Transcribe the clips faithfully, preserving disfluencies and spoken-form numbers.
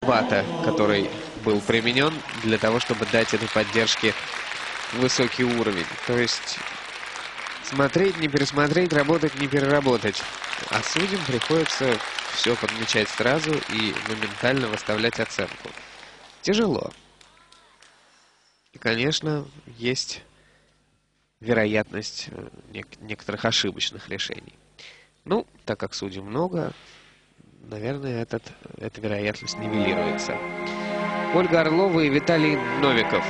вата, который был применен для того, чтобы дать этой поддержке высокий уровень. То есть смотреть, не пересмотреть, работать, не переработать. А судьям приходится все подмечать сразу и моментально выставлять оценку. Тяжело. И, конечно, есть вероятность нек некоторых ошибочных решений. Ну, так как судей много, наверное, этот, эта вероятность нивелируется. Ольга Орлова и Виталий Новиков.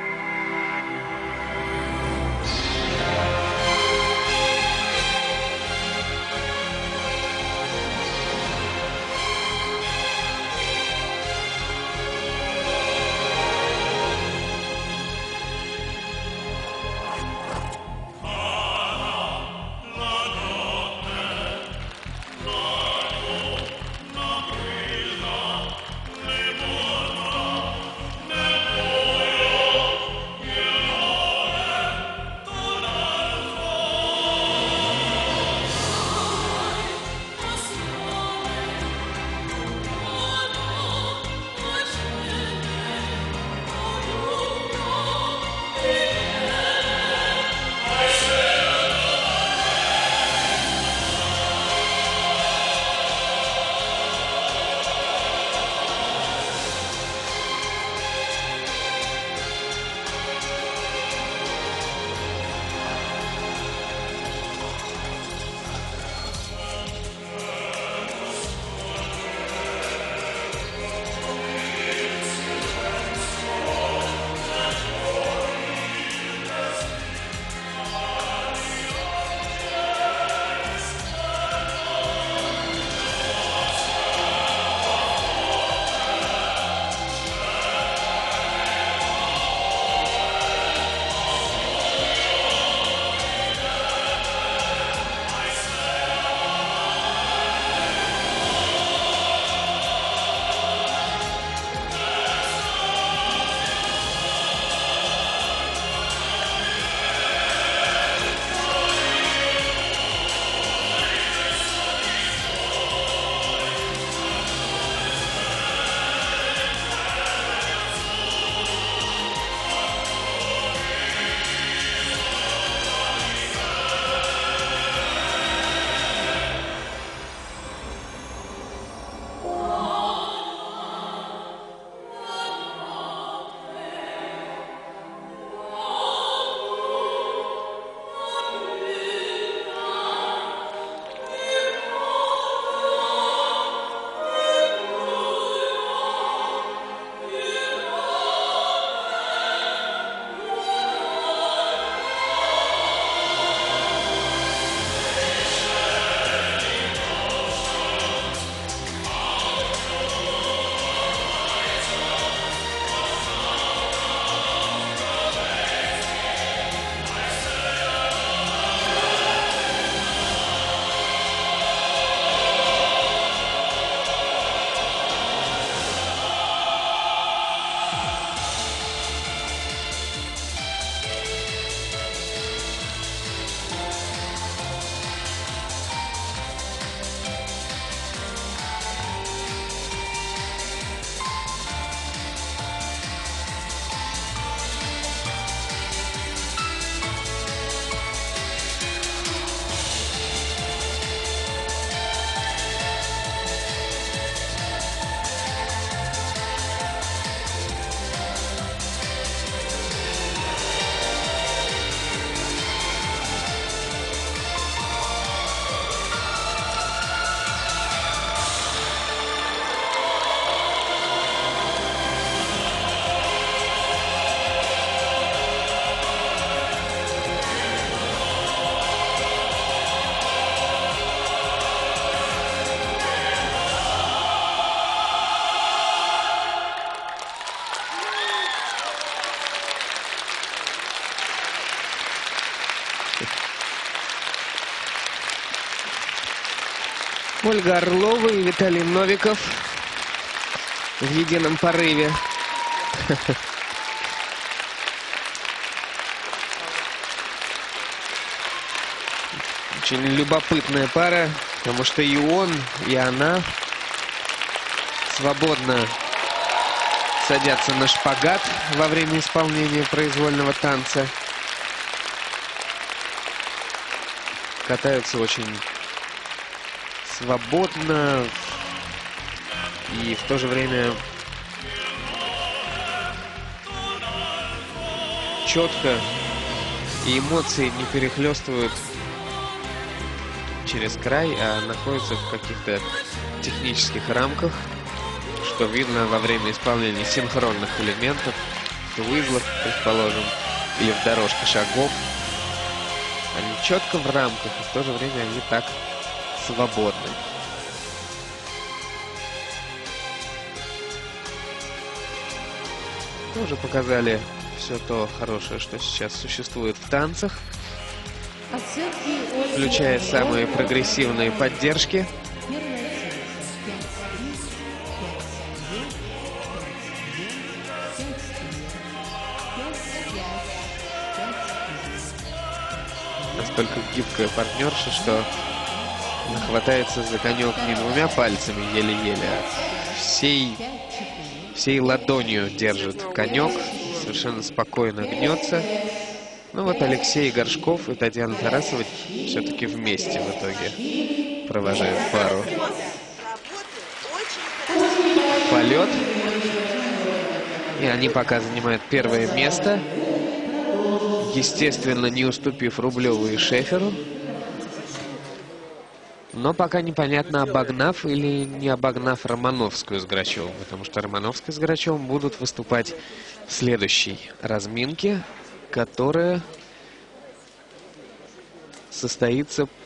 Ольга Орлова и Виталий Новиков в едином порыве. Очень любопытная пара, потому что и он, и она свободно садятся на шпагат во время исполнения произвольного танца. Катаются очень свободно и в то же время четко, и эмоции не перехлестывают через край, а находятся в каких-то технических рамках, что видно во время исполнения синхронных элементов, твизлов, предположим, или в дорожке шагов. Они четко в рамках, и в то же время они так свободны. Мы уже показали все то хорошее, что сейчас существует в танцах, включая самые прогрессивные поддержки. Настолько гибкая партнерша, что она хватается за конек не двумя пальцами еле-еле, а всей, всей ладонью держит конек, совершенно спокойно гнется. Ну вот Алексей Горшков и Татьяна Тарасова все-таки вместе в итоге провожают пару. Полет. И они пока занимают первое место, естественно, не уступив Рублеву и Шеферу. Но пока непонятно, обогнав или не обогнав Романовскую с Грачевым, потому что Романовская с Грачевым будут выступать в следующей разминке, которая состоится